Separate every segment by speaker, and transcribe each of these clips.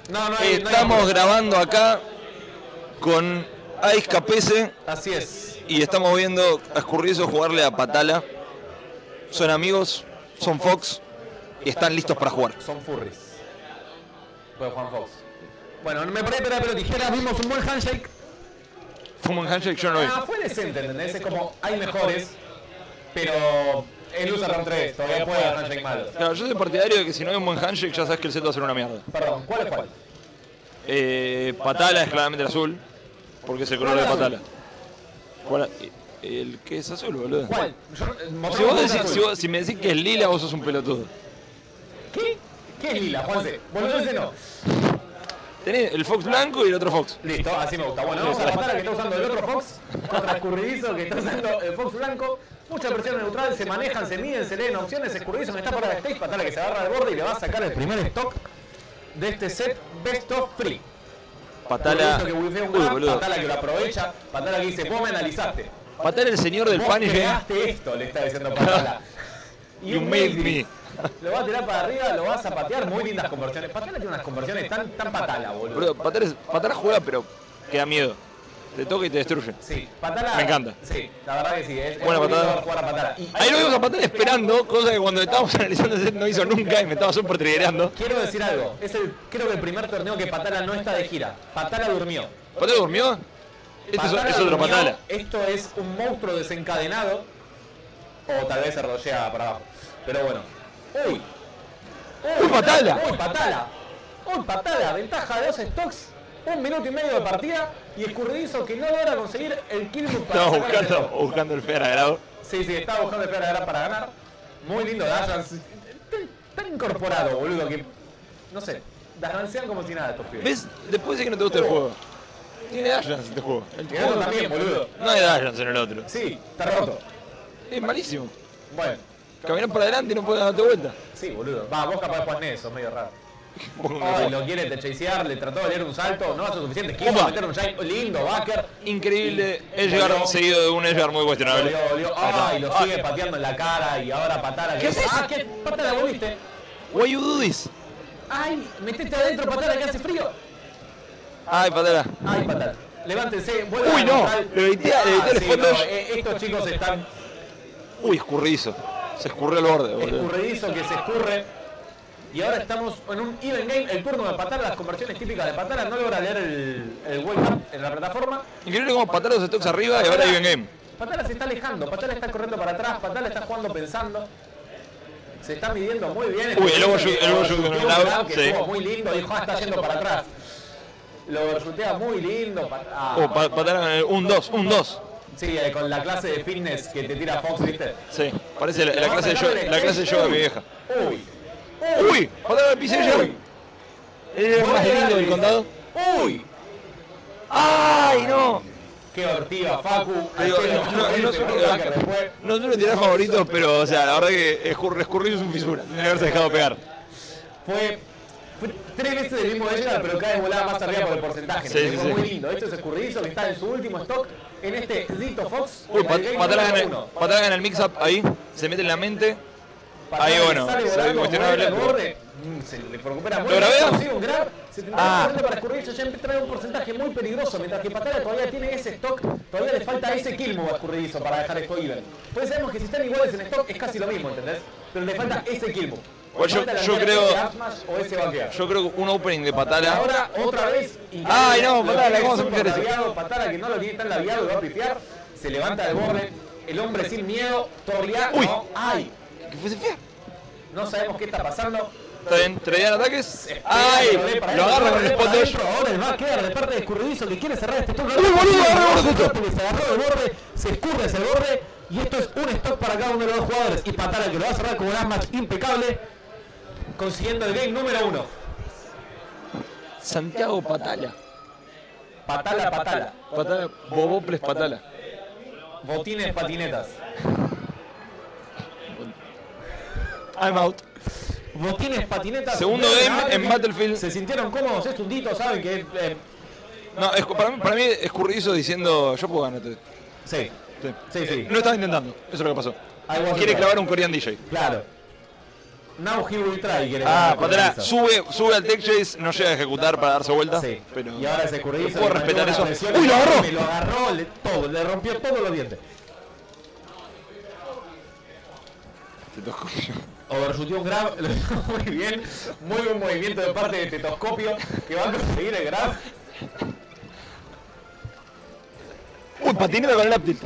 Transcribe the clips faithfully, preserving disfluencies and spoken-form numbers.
Speaker 1: No, no hay,
Speaker 2: Estamos
Speaker 1: no hay...
Speaker 2: grabando acá con Ice Capese.
Speaker 1: Así es.
Speaker 2: Y estamos viendo a Escurridizo jugarle a Patala. Son amigos, son Fox y están listos para jugar.
Speaker 1: Son furries. Pues Juan Fox. Bueno, me paré, pero, pero tijeras, vimos un buen handshake.
Speaker 2: Fue un buen handshake, yo no lo vi.
Speaker 1: Ah, fue decente, ¿entendés? Es como, hay mejores, pero el usa round tres, todavía puede haber handshake malo.
Speaker 2: Claro, yo soy partidario de que si no hay un buen handshake ya sabes que el set va a ser una mierda.
Speaker 1: Perdón, ¿cuál es cuál?
Speaker 2: Eh, Patala es claramente el azul, porque es el color de Patala. ¿Cuál? ¿El qué es azul, boludo?
Speaker 1: ¿Cuál? Yo,
Speaker 2: si, vos decís, si, vos, si me decís que es lila, vos sos un pelotudo.
Speaker 1: ¿Qué? ¿Qué es lila, Juanse? Boludo, ese no.
Speaker 2: Tenés el Fox blanco y el otro Fox.
Speaker 1: Listo, así me gusta. Bueno, vamos a la Patala que está usando el otro Fox contra Escurridizo que está usando el Fox blanco. Mucha presión neutral, se manejan, se miden, se leen opciones. Escurridizo que está fuera de stage, Patala que se agarra al borde y le va a sacar el primer stock de este set Best of Free.
Speaker 2: Patala,
Speaker 1: que un
Speaker 2: uy,
Speaker 1: grab,
Speaker 2: boludo.
Speaker 1: Patala que lo aprovecha, Patala que dice, vos me analizaste.
Speaker 2: Patala el señor del
Speaker 1: vos
Speaker 2: Punish.
Speaker 1: creaste esto, le está diciendo Patala.
Speaker 2: You made me.
Speaker 1: Lo va a tirar para arriba, lo va a zapatear, muy lindas conversiones. Patala tiene unas conversiones tan, tan Patala, boludo.
Speaker 2: Boludo, Patala, es- Patala juega, pero que da miedo. Te toca y te destruye.
Speaker 1: Sí, Patala.
Speaker 2: Me encanta.
Speaker 1: Sí, la verdad que sí. Es,
Speaker 2: Buena
Speaker 1: es muy
Speaker 2: patada.
Speaker 1: lindo jugar a Patala. Y
Speaker 2: Ahí lo vimos a Patala esperando, cosa que cuando estábamos analizando el set no hizo nunca y me estaba súper triggerando.
Speaker 1: quiero decir algo. Es el, creo que el primer torneo que Patala no está de gira. Patala durmió.
Speaker 2: ¿Patala durmió? Este es,
Speaker 1: Patala
Speaker 2: es otro
Speaker 1: durmió,
Speaker 2: Patala.
Speaker 1: Esto es un monstruo desencadenado. O tal vez se rollea para abajo. Pero bueno. Uy.
Speaker 2: ¡Uy, Patala!
Speaker 1: Uy, Patala. Uy, Patala. Ventaja de dos stocks. Un minuto y medio de partida. Y Escurridizo que no logra conseguir el kill move para
Speaker 2: Estaba
Speaker 1: sacar el
Speaker 2: buscando,
Speaker 1: stock.
Speaker 2: buscando el fair agrado.
Speaker 1: Sí, sí, estaba buscando el fair agrado para ganar. Muy lindo Dash. Tan incorporado, boludo, que. No sé. Dancean como si nada estos pibes.
Speaker 2: ¿Ves? Después de que no te gusta el juego. Tiene Dashlands este juego. El
Speaker 1: Y el otro
Speaker 2: juego
Speaker 1: también, boludo.
Speaker 2: No hay Dashlands en el otro.
Speaker 1: Sí, está roto.
Speaker 2: Es malísimo.
Speaker 1: Bueno.
Speaker 2: Caminás para adelante y no puedes darte vuelta.
Speaker 1: Sí, boludo. Va, vos capaz Juan eso, medio raro. Ay, lo quiere te chasear, le trató de leer un salto, no hace suficiente. Quiso
Speaker 2: Opa.
Speaker 1: meter un shine lindo, Backer.
Speaker 2: Increíble.
Speaker 1: Y-
Speaker 2: Es llegar
Speaker 1: volvió.
Speaker 2: seguido de un Edgeguard muy cuestionable.
Speaker 1: Volvió, volvió. Ay, lo sigue pateando en la cara y ahora Patala.
Speaker 2: ¿Qué haces?
Speaker 1: Ah, ¿qué? Patala, volviste.
Speaker 2: Why you do this?
Speaker 1: Ay, metete adentro, Patala, que hace frío.
Speaker 2: Ay, Patala.
Speaker 1: Ay, Patala. Levántense, vuelvan
Speaker 2: Uy,
Speaker 1: a
Speaker 2: no,
Speaker 1: neutral.
Speaker 2: le evité- le evité el
Speaker 1: sí,
Speaker 2: spot
Speaker 1: no,
Speaker 2: dash.
Speaker 1: eh, estos chicos están
Speaker 2: Uy, escurridizo. Se escurrió el borde, boludo.
Speaker 1: escurridizo que se escurre. Y ahora estamos en un even game, el turno de Patala, las conversiones típicas de Patala, no logra leer el, el wake up en la plataforma.
Speaker 2: Increíble como Patala los stocks arriba y ahora even game.
Speaker 1: Patala se está alejando, Patala está corriendo para atrás, Patala está jugando pensando. Se está midiendo muy bien.
Speaker 2: Uy, el overshoot- el overshoot con el grab,
Speaker 1: que
Speaker 2: sí.
Speaker 1: estuvo muy lindo, dijo, ah, está yendo para atrás. Lo overshootea muy lindo. Pat- ah.
Speaker 2: Oh, Pa- Patala, un dos, un dos.
Speaker 1: Sí, eh, con la clase de fitness que te tira Fox, ¿viste?
Speaker 2: Sí, parece la, la clase de yoga, la clase de yoga de mi vieja.
Speaker 1: Uy.
Speaker 2: Uy, Patala el piso
Speaker 1: Uy.
Speaker 2: ¿Es el más lindo del condado?
Speaker 1: Uy.
Speaker 2: ¡Ay, no!
Speaker 1: Qué hortiva, Facu.
Speaker 2: Te digo, no, no, no, suelo- no suelo tirar favoritos, pero o sea, la verdad que escurri- escurrido es un fisura. Tiene que haberse dejado pegar.
Speaker 1: Fue, fue tres veces el mismo de ella, pero cada vez volaba más arriba por el porcentaje.
Speaker 2: Sí, sí,
Speaker 1: fue
Speaker 2: sí.
Speaker 1: muy lindo. Esto es Escurridizo que está en su último stock en este Dito Fox.
Speaker 2: Uy,
Speaker 1: en el
Speaker 2: Pat-
Speaker 1: game
Speaker 2: Patala
Speaker 1: número
Speaker 2: gana,
Speaker 1: uno.
Speaker 2: Patala gana el mix-up ahí, se mete en la mente.
Speaker 1: Patala
Speaker 2: Ahí,
Speaker 1: que
Speaker 2: bueno,
Speaker 1: sale
Speaker 2: se ve
Speaker 1: volando,
Speaker 2: cuestionable,
Speaker 1: mueve al
Speaker 2: pero-
Speaker 1: borde, mm, se le recupera muy
Speaker 2: ¿Lo
Speaker 1: bien,
Speaker 2: grabé?
Speaker 1: consigue un grab, setenta y
Speaker 2: Ah.
Speaker 1: nueve por ciento para Escurridizo, ya empieza a traer un porcentaje muy peligroso, mientras que Patala todavía tiene ese stock, todavía le falta ese kill move a Escurridizo para dejar esto even. Pues sabemos que si están iguales en stock es casi lo mismo, ¿entendés? Pero le falta ese kill move.
Speaker 2: Bueno, yo-
Speaker 1: Le falta
Speaker 2: yo
Speaker 1: lanzar
Speaker 2: creo-
Speaker 1: ese up smash o ese backea.
Speaker 2: Yo creo que un opening de
Speaker 1: Y
Speaker 2: Patala.
Speaker 1: ahora, otra vez, increíble,
Speaker 2: Ay, no,
Speaker 1: lo
Speaker 2: Patala,
Speaker 1: tiene
Speaker 2: ¿cómo se
Speaker 1: súper
Speaker 2: pierde eso?
Speaker 1: labiado, Patala que no lo tiene tan labiado y va a pifiar, se levanta del borde, el hombre sin miedo, Torria,
Speaker 2: Uy.
Speaker 1: no, ay,
Speaker 2: ¿Qué fue ese fea?
Speaker 1: no sabemos qué está pasando.
Speaker 2: Está bien, traían ataques.
Speaker 1: Espera,
Speaker 2: ¡Ay!
Speaker 1: volé para
Speaker 2: Lo
Speaker 1: adentro,
Speaker 2: agarra con el
Speaker 1: volé
Speaker 2: spot
Speaker 1: para
Speaker 2: dash.
Speaker 1: adentro. Ahora el backdoor de parte de Escurridizo que quiere cerrar este turno.
Speaker 2: ¡Uy, boludo, agarró el borde!
Speaker 1: Porque se agarró del borde, se escurre ese borde y esto es un stock para cada uno de los dos jugadores. Y Patala que lo va a cerrar con un match impecable, consiguiendo el game número uno.
Speaker 2: Santiago Patala.
Speaker 1: Patala, Patala.
Speaker 2: Patala, Boboples Patala.
Speaker 1: Botines, patinetas.
Speaker 2: I'm out.
Speaker 1: Botines, patinetas.
Speaker 2: Segundo
Speaker 1: Ven,
Speaker 2: game en Battlefield.
Speaker 1: Se sintieron cómodos, es tundito, saben que... eh,
Speaker 2: No, es, para, mí, para mí escurridizo diciendo yo puedo ganarte.
Speaker 1: sí,
Speaker 2: Sí.
Speaker 1: sí, sí.
Speaker 2: No estaba intentando, eso es lo que pasó.
Speaker 1: Algo así
Speaker 2: Quiere
Speaker 1: pasa.
Speaker 2: clavar un Korean D J.
Speaker 1: Claro. Now he will try. quiere
Speaker 2: Ah,
Speaker 1: ganar
Speaker 2: Patala
Speaker 1: escurridizo.
Speaker 2: sube, sube al tech chase, no llega a ejecutar para darse vuelta.
Speaker 1: Sí.
Speaker 2: Pero
Speaker 1: Y ahora ese escurridizo.
Speaker 2: ¿puedo
Speaker 1: le
Speaker 2: respetar
Speaker 1: metió una
Speaker 2: eso?
Speaker 1: presión,
Speaker 2: ¡Uy, lo agarró!
Speaker 1: Me lo agarró, le, todo, le rompió todos los dientes.
Speaker 2: Tetoscopio.
Speaker 1: Overshootió un grab, lo hizo muy bien. Muy buen movimiento de parte de Tetoscopio, que va a conseguir el grab.
Speaker 2: Uy, patineta con el up tilt.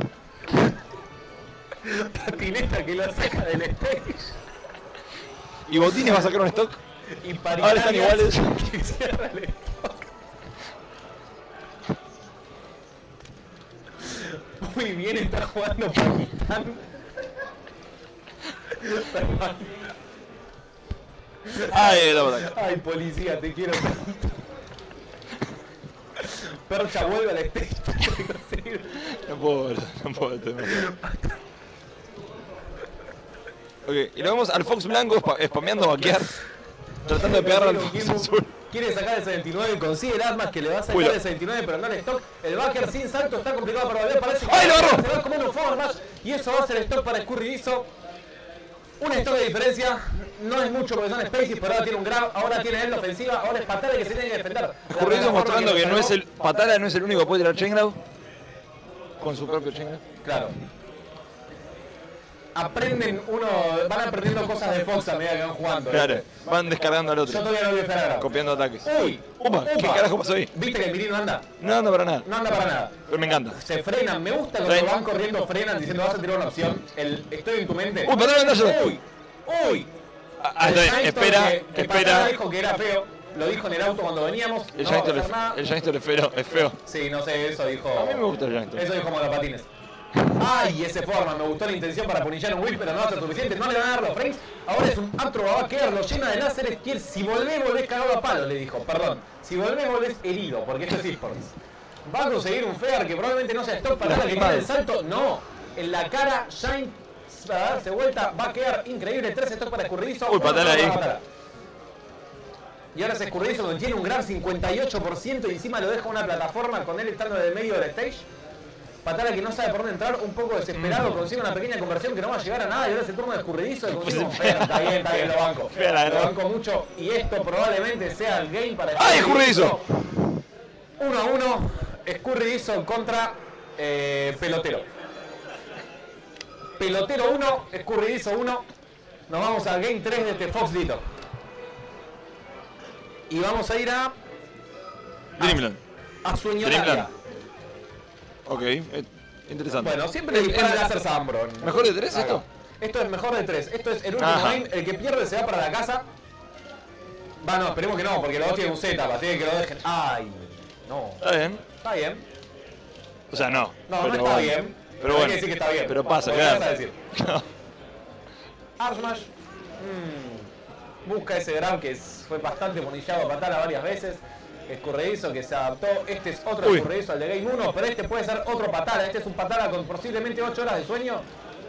Speaker 1: Patineta que lo saca del stage.
Speaker 2: ¿Y Botines va a sacar un stock?
Speaker 1: Y
Speaker 2: Ahora están iguales.
Speaker 1: que cierra el stock. Muy bien está jugando Pakistán. Perdón.
Speaker 2: Ay, la batalla.
Speaker 1: Ay, policía, te quiero tanto. Percha vuelve al stage para conseguir.
Speaker 2: No puedo, no puedo. Estoy mal. Ok, y lo vemos al Fox blanco spa- spameando vaquear. Tratando de pegarle al Fox azul.
Speaker 1: Quiere sacar el setenta y nueve, consigue el armas que le va a sacar
Speaker 2: Uy, lo-
Speaker 1: el setenta y nueve, pero no el stock. El backer sin salto está complicado para volver. Parece que
Speaker 2: ¡Ay, lo agarró!
Speaker 1: se va a comer un forward smash y eso va a ser stock para Escurridizo. Un stock de diferencia, no es mucho porque son Spaces, pero ahora tiene un grab, ahora tiene él la ofensiva, ahora es Patala que se tiene que defender.
Speaker 2: Escurridizo mostrando que no es el.
Speaker 1: Patala.
Speaker 2: Patala no es el único que puede tirar chain grab. Con su propio chain grab.
Speaker 1: Claro. Aprenden uno, van aprendiendo cosas de Fox a medida que van jugando.
Speaker 2: Claro,
Speaker 1: ¿viste?
Speaker 2: van descargando al
Speaker 1: Yo
Speaker 2: otro.
Speaker 1: todavía no voy a esperar a grab.
Speaker 2: Copiando ataques.
Speaker 1: Uy,
Speaker 2: Upa, ¿qué carajo pasó ahí?
Speaker 1: ¿Viste que el Mirin no anda?
Speaker 2: No anda para nada.
Speaker 1: No anda para nada.
Speaker 2: Pero me encanta.
Speaker 1: Se frenan, me gusta cuando
Speaker 2: Sí.
Speaker 1: van corriendo, frenan diciendo vas a tirar una opción. El estoy en tu mente.
Speaker 2: Uy, Patala anda solo.
Speaker 1: Uy, uy.
Speaker 2: Ah, está bien,
Speaker 1: El Shine
Speaker 2: espera,
Speaker 1: Storm que- que Patala
Speaker 2: espera.
Speaker 1: dijo que era feo. Lo dijo en el auto cuando veníamos.
Speaker 2: El
Speaker 1: no va a
Speaker 2: Shinester
Speaker 1: pasar nada.
Speaker 2: es, el Shinester es feo, es feo.
Speaker 1: Sí, no sé, eso dijo.
Speaker 2: A mí me gusta el Shinester.
Speaker 1: Eso dijo Monopatines. Ay, ese forma, me gustó la intención para punillar un whip, pero no va a ser suficiente. No le van a dar los frames. Ahora es un atro vaquero, lo llena de láseres. Quiere- Si volvés, volvés cagado a palo, le dijo. Perdón. Si volvés, volvés herido, porque esto es eSports. Va a conseguir un fair que probablemente no sea stock para la que tiene el salto. No. En la cara, Shine va a darse vuelta. Va a quedar increíble. Tres stock para Escurridizo.
Speaker 2: Uy,
Speaker 1: uno
Speaker 2: Patala
Speaker 1: para
Speaker 2: ahí.
Speaker 1: Patala. Y ahora es Escurridizo donde tiene un grab cincuenta y ocho por ciento y encima lo deja una plataforma con él estando en el medio del stage. Patala que no sabe por dónde entrar, un poco desesperado, consigue una pequeña conversión que no va a llegar a nada y ahora es el turno de Escurridizo y consigue un fair. Está bien, está bien, lo banco.
Speaker 2: Fea la
Speaker 1: Lo
Speaker 2: verdad.
Speaker 1: banco mucho y esto probablemente sea el game para
Speaker 2: ¡Ay, Escurridizo!
Speaker 1: uno a uno, Escurridizo contra eh, Pelotero. Pelotero uno, Escurridizo uno. Nos vamos al game tres de este Fox Dito. Y vamos a ir a,
Speaker 2: Dreamland.
Speaker 1: a Sueño
Speaker 2: Dreamland. Ok, eh, interesante.
Speaker 1: Bueno, siempre dispara el láser Zambron.
Speaker 2: ¿Mejor de tres esto?
Speaker 1: Esto es mejor de tres. Esto es el último
Speaker 2: Ajá.
Speaker 1: game. El que pierde se va para la casa. Va, no, esperemos que no, porque los dos tienen un setup, así que lo dejen. Ay, no.
Speaker 2: Está bien.
Speaker 1: Está bien.
Speaker 2: O sea, no.
Speaker 1: No,
Speaker 2: pero
Speaker 1: no está
Speaker 2: bueno.
Speaker 1: bien.
Speaker 2: Pero
Speaker 1: Hay
Speaker 2: bueno.
Speaker 1: que decir que está bien.
Speaker 2: Pero pasa,
Speaker 1: Porque
Speaker 2: claro.
Speaker 1: vas a decir. Arsmash. mm, busca ese grab que es- fue bastante monillado a Patala varias veces. Escurridizo que se adaptó. Este es otro
Speaker 2: Uy.
Speaker 1: escurridizo al de Game uno, pero este puede ser otro Patala. Este es un Patala con posiblemente ocho horas de sueño.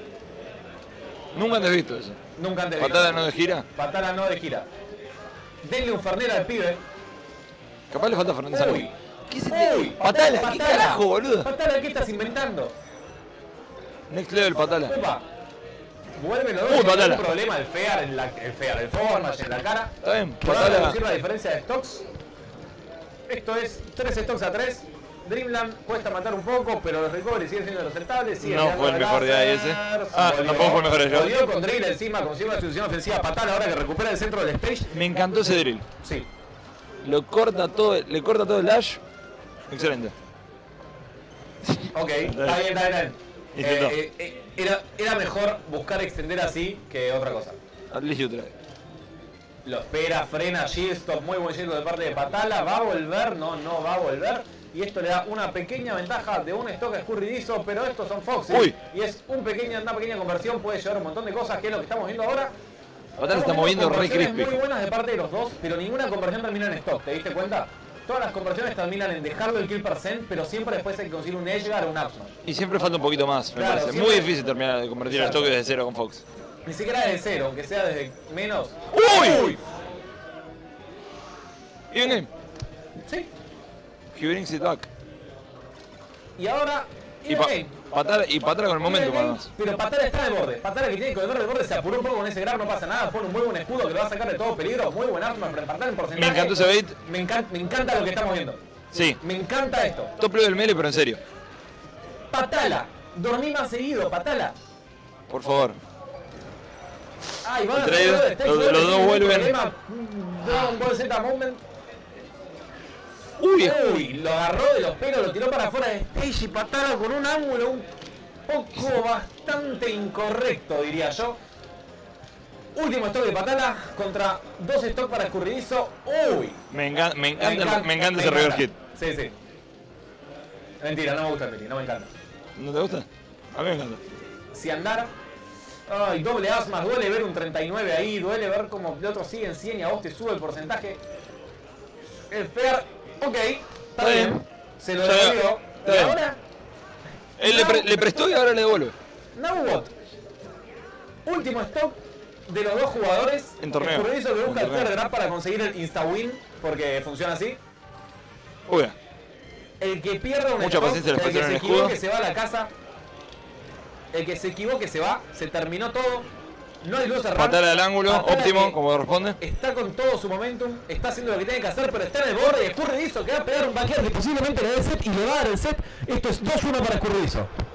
Speaker 2: Nunca antes visto eso.
Speaker 1: Nunca antes visto.
Speaker 2: Patada no de gira.
Speaker 1: Patala no de gira. Denle un Fernera al pibe.
Speaker 2: Capaz le falta Fernández
Speaker 1: Uy.
Speaker 2: Alba. ¿Qué es este?
Speaker 1: Uy,
Speaker 2: Patala, ¿qué carajo, boludo?
Speaker 1: Patala, ¿qué estás inventando?
Speaker 2: Next level Patala.
Speaker 1: Upa. Vuelve los
Speaker 2: Uy,
Speaker 1: dos. Hay
Speaker 2: Patala.
Speaker 1: un problema el fear en la, el fear, el formash en la cara.
Speaker 2: Está bien,
Speaker 1: Que va a
Speaker 2: Patala.
Speaker 1: reducir la diferencia de stocks. Esto es tres stocks a tres. Dreamland cuesta matar un poco, pero los recovery siguen siendo los aceptables. Sigue
Speaker 2: No
Speaker 1: tirando
Speaker 2: fue el mejor de ahí ese.
Speaker 1: láser,
Speaker 2: Ah,
Speaker 1: volvió.
Speaker 2: tampoco fue el mejor de yo.
Speaker 1: Volvió con drill encima, consigue una solución ofensiva Patala ahora que recupera el centro del stage.
Speaker 2: Me encantó ese drill.
Speaker 1: Sí.
Speaker 2: Lo corta todo, le corta todo el dash. Excelente.
Speaker 1: Ok, está bien, está bien. Está bien.
Speaker 2: Intentó.
Speaker 1: Eh, eh, eh, era, era mejor buscar extender así que otra cosa.
Speaker 2: At least you try.
Speaker 1: Lo espera, frena, shield stop, muy buen shield de parte de Patala. ¿Va a volver? No, no va a volver. Y esto le da una pequeña ventaja de un stock escurridizo, pero estos son Foxes.
Speaker 2: Uy.
Speaker 1: Y es un pequeña, una pequeña conversión, puede llevar un montón de cosas, que es lo que estamos viendo ahora.
Speaker 2: Patala está
Speaker 1: Estamos
Speaker 2: moviendo
Speaker 1: viendo
Speaker 2: re
Speaker 1: conversiones
Speaker 2: crispy.
Speaker 1: muy buenas de parte de los dos, pero ninguna conversión termina en stock, ¿te diste cuenta? Todas las conversiones terminan en dejarlo el kill percent, pero siempre después hay que conseguir un edgeguard o un upsmash.
Speaker 2: Y siempre falta un poquito más, me
Speaker 1: Claro,
Speaker 2: parece.
Speaker 1: siempre-
Speaker 2: Muy difícil terminar de convertir el
Speaker 1: Exacto.
Speaker 2: stock desde cero con Fox.
Speaker 1: Ni siquiera desde cero, aunque sea desde menos.
Speaker 2: ¡Uy! Even game.
Speaker 1: Sí.
Speaker 2: He brings it back.
Speaker 1: Y ahora,
Speaker 2: Y
Speaker 1: y
Speaker 2: pa-
Speaker 1: game.
Speaker 2: Patala y Patala con el momentum
Speaker 1: Bien,
Speaker 2: además.
Speaker 1: pero Patala está de borde. Patala que tiene que correr de borde se apuró un poco con ese grab, no pasa nada. Pone un muy buen escudo que lo va a sacar de todo peligro. Muy buen arma para empatar en porcentaje.
Speaker 2: Me encantó ese bait.
Speaker 1: Me, encan me encanta lo que estamos viendo.
Speaker 2: Sí.
Speaker 1: Me encanta esto.
Speaker 2: Top level melee, pero en serio.
Speaker 1: Patala. Dormí más seguido, Patala.
Speaker 2: Por favor.
Speaker 1: Ay, van a
Speaker 2: Entre
Speaker 1: hacer
Speaker 2: ellos,
Speaker 1: lo de Stage,
Speaker 2: los-
Speaker 1: no
Speaker 2: los
Speaker 1: tiene
Speaker 2: dos
Speaker 1: ningún
Speaker 2: vuelven.
Speaker 1: problema. Dragon Ball Z Movement.
Speaker 2: Uy,
Speaker 1: Uy, lo agarró de los pelos, lo tiró para afuera de Stage y Patala con un ángulo un poco bastante incorrecto, diría yo. Último stock de Patala contra dos stocks para escurridizo. Uy,
Speaker 2: me, engan- me encanta,
Speaker 1: me encanta,
Speaker 2: me encanta
Speaker 1: me
Speaker 2: ese river
Speaker 1: encanta.
Speaker 2: hit.
Speaker 1: Sí, sí. Mentira, no me gusta el mini, no me encanta.
Speaker 2: ¿No te gusta? A mí me encanta.
Speaker 1: Si andar. Ay, doble asmas, duele ver un treinta y nueve ahí, duele ver como el otro sigue en cien y a vos te sube el porcentaje. El fair, ok, está
Speaker 2: Está
Speaker 1: bien.
Speaker 2: bien.
Speaker 1: Se lo
Speaker 2: Ya,
Speaker 1: devolvió.
Speaker 2: está
Speaker 1: Y
Speaker 2: bien.
Speaker 1: ahora,
Speaker 2: Él le, pre- le prestó y ahora le devuelve.
Speaker 1: Nabobot. Último stop de los dos jugadores.
Speaker 2: En torneo.
Speaker 1: Escurridizo que busca
Speaker 2: En
Speaker 1: el fair
Speaker 2: torneo.
Speaker 1: grab para conseguir el insta-win, porque funciona así.
Speaker 2: Uy,
Speaker 1: El que pierda un
Speaker 2: Mucha
Speaker 1: stock,
Speaker 2: paciencia le
Speaker 1: el que
Speaker 2: pusieron
Speaker 1: se
Speaker 2: el escudo.
Speaker 1: equivoque se va a la casa. El que se equivoque se va, se terminó todo. No hay luz a
Speaker 2: Patala al ángulo,
Speaker 1: Patala
Speaker 2: óptimo,
Speaker 1: que
Speaker 2: como corresponde.
Speaker 1: está con todo su momentum, está haciendo lo que tiene que hacer, pero está en el borde y Escurridizo que va a pegar un backyard que posiblemente le dé el set y le va a dar el set. Esto es dos uno para Escurridizo.